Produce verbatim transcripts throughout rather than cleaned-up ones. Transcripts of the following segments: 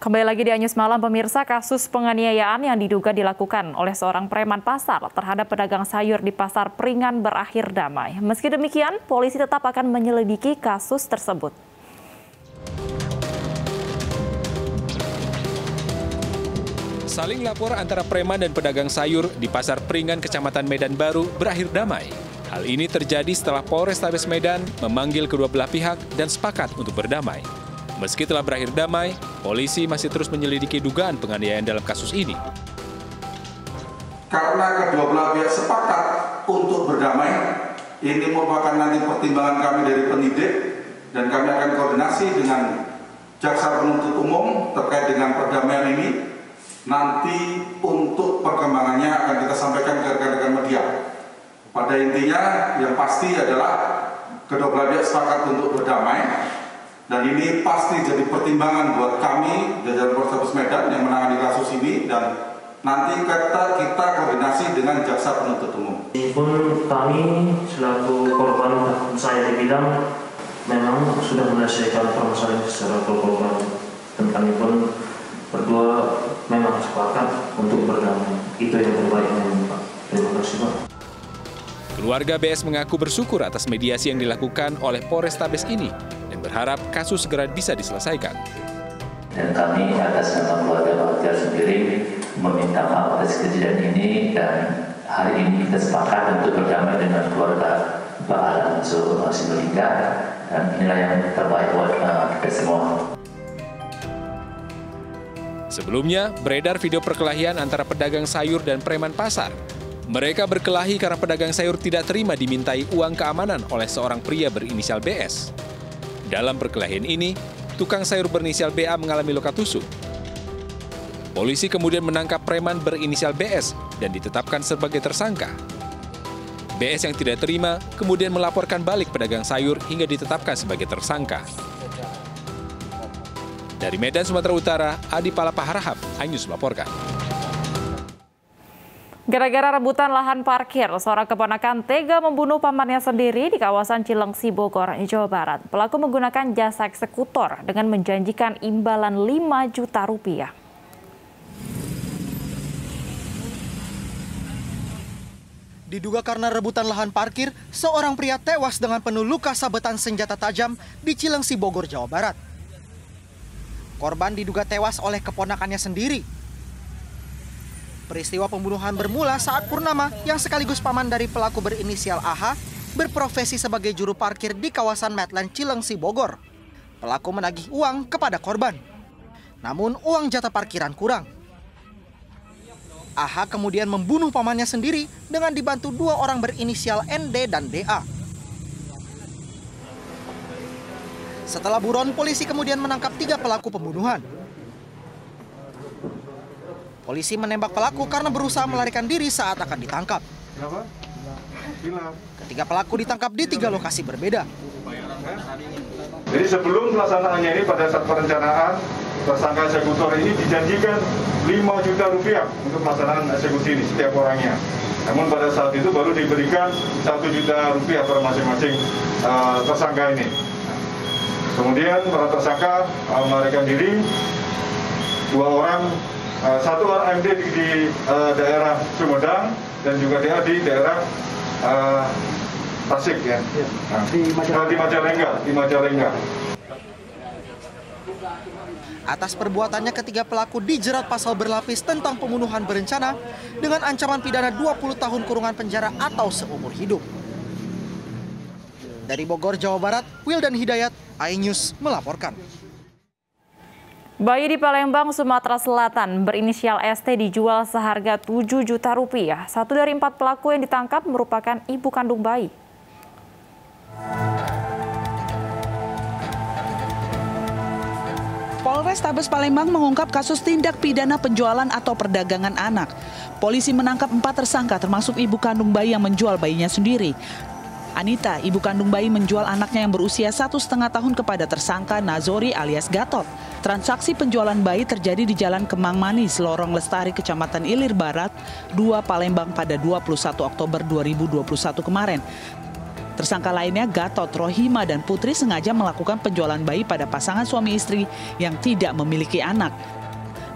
Kembali lagi di Anyus Malam, pemirsa, kasus penganiayaan yang diduga dilakukan oleh seorang preman pasar terhadap pedagang sayur di Pasar Pringan berakhir damai. Meski demikian, polisi tetap akan menyelidiki kasus tersebut. Saling lapor antara preman dan pedagang sayur di Pasar Pringan, Kecamatan Medan Baru berakhir damai. Hal ini terjadi setelah Polrestabes Medan memanggil kedua belah pihak dan sepakat untuk berdamai. Meski telah berakhir damai, polisi masih terus menyelidiki dugaan penganiayaan dalam kasus ini. Karena kedua belah pihak sepakat untuk berdamai, ini merupakan nanti pertimbangan kami dari penyidik, dan kami akan koordinasi dengan jaksa penuntut umum terkait dengan perdamaian ini. Nanti untuk perkembangannya akan kita sampaikan ke rekan-rekan media. Pada intinya yang pasti adalah kedua belah pihak sepakat untuk berdamai. Dan ini pasti jadi pertimbangan buat kami, jajaran Polrestabes Medan yang menangani kasus ini, dan nanti kita, kita koordinasi dengan jaksa penuntut umum. Meskipun kami selaku korban saya di bidang memang sudah menyelesaikan permasalahan secara korban, dan kami pun berdua memang sepakat untuk berdamai. Itu yang terbaik memang, Pak. Terima kasih, Pak. Keluarga B S mengaku bersyukur atas mediasi yang dilakukan oleh Polrestabes ini dan berharap kasus segera bisa diselesaikan. Dan kami atas nama keluarga Pak Tiar sendiri meminta maaf atas kejadian ini, dan hari ini kita sepakat untuk berdamai dengan keluarga Pak Alonso Sibolingga, dan inilah yang terbaik buat kita semua. Sebelumnya, beredar video perkelahian antara pedagang sayur dan preman pasar. Mereka berkelahi karena pedagang sayur tidak terima dimintai uang keamanan oleh seorang pria berinisial B S. Dalam perkelahian ini, tukang sayur berinisial B A mengalami luka tusuk. Polisi kemudian menangkap preman berinisial B S dan ditetapkan sebagai tersangka. B S yang tidak terima kemudian melaporkan balik pedagang sayur hingga ditetapkan sebagai tersangka. Dari Medan, Sumatera Utara, Adi Palapa Harahap, iNews melaporkan. Gara-gara rebutan lahan parkir, seorang keponakan tega membunuh pamannya sendiri di kawasan Cilengsi, Bogor, Jawa Barat. Pelaku menggunakan jasa eksekutor dengan menjanjikan imbalan lima juta rupiah. Diduga karena rebutan lahan parkir, seorang pria tewas dengan penuh luka sabetan senjata tajam di Cilengsi, Bogor, Jawa Barat. Korban diduga tewas oleh keponakannya sendiri. Peristiwa pembunuhan bermula saat Purnama, yang sekaligus paman dari pelaku berinisial A H, berprofesi sebagai juru parkir di kawasan Medland Cilengsi, Bogor. Pelaku menagih uang kepada korban. Namun uang jatah parkiran kurang. A H kemudian membunuh pamannya sendiri dengan dibantu dua orang berinisial N D dan D A. Setelah buron, polisi kemudian menangkap tiga pelaku pembunuhan. Polisi menembak pelaku karena berusaha melarikan diri saat akan ditangkap. Ketiga pelaku ditangkap di tiga lokasi berbeda. Jadi sebelum pelaksanaannya ini, pada saat perencanaan, tersangka eksekutor ini dijanjikan lima juta rupiah untuk pelaksanaan eksekusi ini setiap orangnya. Namun pada saat itu baru diberikan satu juta rupiah per masing-masing uh, tersangka ini. Kemudian para tersangka uh, melarikan diri, dua orang, Uh, satu orang M D di, di uh, daerah Sumedang dan juga D A di daerah uh, Tasik, ya, nah, di, Majalengga. di Majalengga, di Majalengga. Atas perbuatannya, ketiga pelaku dijerat pasal berlapis tentang pembunuhan berencana dengan ancaman pidana dua puluh tahun kurungan penjara atau seumur hidup. Dari Bogor, Jawa Barat, Wildan Hidayat, iNews melaporkan. Bayi di Palembang, Sumatera Selatan berinisial S T dijual seharga tujuh juta rupiah. Satu dari empat pelaku yang ditangkap merupakan ibu kandung bayi. Polrestabes Palembang mengungkap kasus tindak pidana penjualan atau perdagangan anak. Polisi menangkap empat tersangka termasuk ibu kandung bayi yang menjual bayinya sendiri. Anita, ibu kandung bayi, menjual anaknya yang berusia satu setengah tahun kepada tersangka Nazori alias Gatot. Transaksi penjualan bayi terjadi di Jalan Kemang Manis, Lorong Lestari, Kecamatan Ilir Barat, dua Palembang pada dua puluh satu Oktober dua ribu dua puluh satu kemarin. Tersangka lainnya Gatot, Rohima, dan Putri sengaja melakukan penjualan bayi pada pasangan suami istri yang tidak memiliki anak.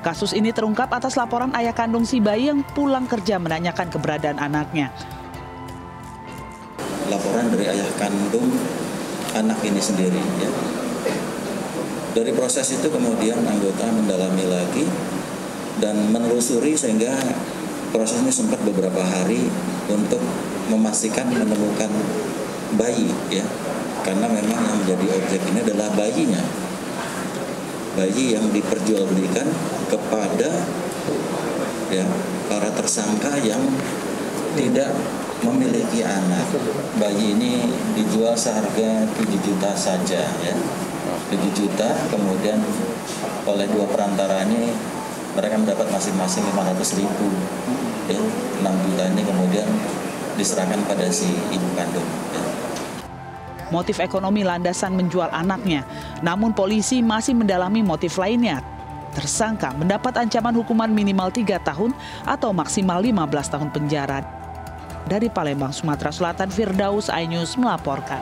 Kasus ini terungkap atas laporan ayah kandung si bayi yang pulang kerja menanyakan keberadaan anaknya. Laporan dari ayah kandung anak ini sendiri, ya. Dari proses itu kemudian anggota mendalami lagi dan menelusuri sehingga proses ini sempat beberapa hari untuk memastikan menemukan bayi, ya. Karena memang yang menjadi objek ini adalah bayinya. Bayi yang diperjualbelikan kepada ya para tersangka yang tidak memiliki anak. Bayi ini dijual seharga tujuh juta saja, ya. tujuh juta, kemudian oleh dua perantara ini mereka mendapat masing-masing lima ratus ribu. Ya, enam juta ini kemudian diserahkan pada si ibu kandung. Ya. Motif ekonomi landasan menjual anaknya, namun polisi masih mendalami motif lainnya. Tersangka mendapat ancaman hukuman minimal tiga tahun atau maksimal lima belas tahun penjara. Dari Palembang, Sumatera Selatan, Firdaus iNews melaporkan.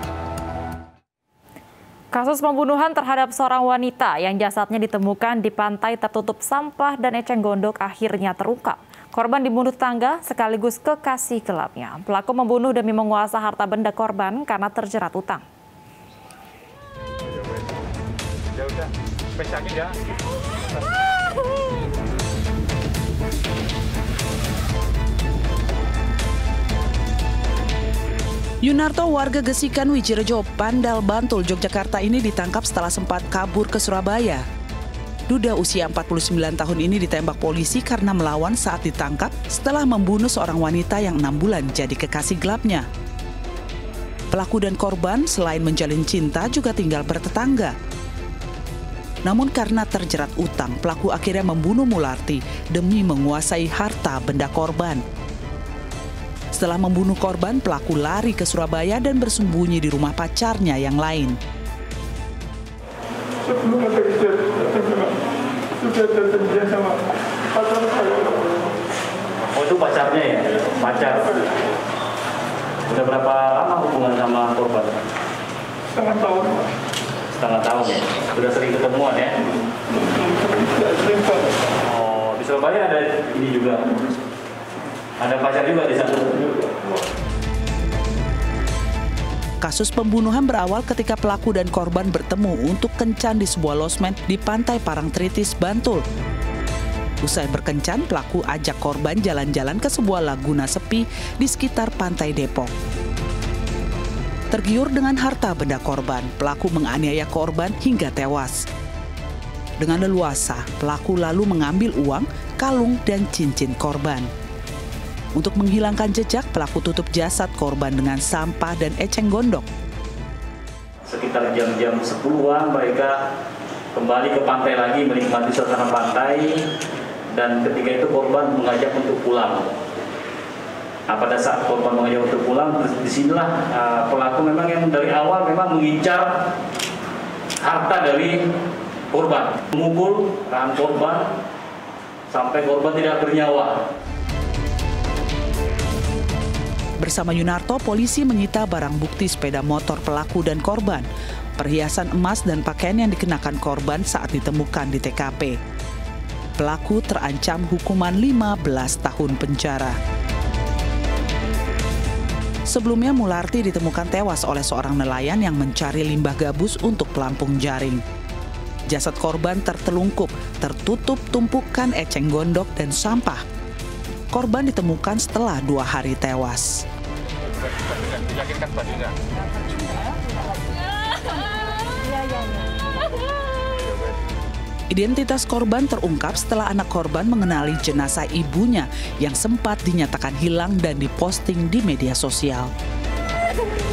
Kasus pembunuhan terhadap seorang wanita yang jasadnya ditemukan di pantai tertutup sampah dan eceng gondok akhirnya terungkap. Korban dibunuh tetangga sekaligus kekasih gelapnya. Pelaku membunuh demi menguasai harta benda korban karena terjerat utang. Yunarto, warga Gesikan, Wijirejo, Pandal, Bantul, Yogyakarta ini ditangkap setelah sempat kabur ke Surabaya. Duda usia empat puluh sembilan tahun ini ditembak polisi karena melawan saat ditangkap setelah membunuh seorang wanita yang enam bulan jadi kekasih gelapnya. Pelaku dan korban selain menjalin cinta juga tinggal bertetangga. Namun karena terjerat utang, pelaku akhirnya membunuh Mularti demi menguasai harta benda korban. Setelah membunuh korban, pelaku lari ke Surabaya dan bersembunyi di rumah pacarnya yang lain. Sebelum ada kejadian, sudah ada janjian sama pacar saya. Oh, itu pacarnya ya? Pacar? Udah berapa lama hubungan sama korban? Setengah tahun. Setengah tahun ya? Sudah sering ketemuan ya? Sering banget. Oh, di Surabaya ada ini juga? Ada pacar juga di sana? Kasus pembunuhan berawal ketika pelaku dan korban bertemu untuk kencan di sebuah losmen di Pantai Parangtritis, Bantul. Usai berkencan, pelaku ajak korban jalan-jalan ke sebuah laguna sepi di sekitar Pantai Depok. Tergiur dengan harta benda korban, pelaku menganiaya korban hingga tewas. Dengan leluasa, pelaku lalu mengambil uang, kalung, dan cincin korban. Untuk menghilangkan jejak, pelaku tutup jasad korban dengan sampah dan eceng gondok. Sekitar jam-jam sepuluhan mereka kembali ke pantai lagi menikmati suasana pantai, dan ketika itu korban mengajak untuk pulang. Nah, pada saat korban mengajak untuk pulang, disinilah uh, pelaku memang yang dari awal memang mengincar harta dari korban, memukul tangan korban sampai korban tidak bernyawa. Bersama Yunarto, polisi menyita barang bukti sepeda motor pelaku dan korban, perhiasan emas dan pakaian yang dikenakan korban saat ditemukan di T K P. Pelaku terancam hukuman lima belas tahun penjara. Sebelumnya, Mularti ditemukan tewas oleh seorang nelayan yang mencari limbah gabus untuk pelampung jaring. Jasad korban tertelungkup, tertutup tumpukan eceng gondok dan sampah. Korban ditemukan setelah dua hari tewas. Identitas korban terungkap setelah anak korban mengenali jenazah ibunya yang sempat dinyatakan hilang dan diposting di media sosial.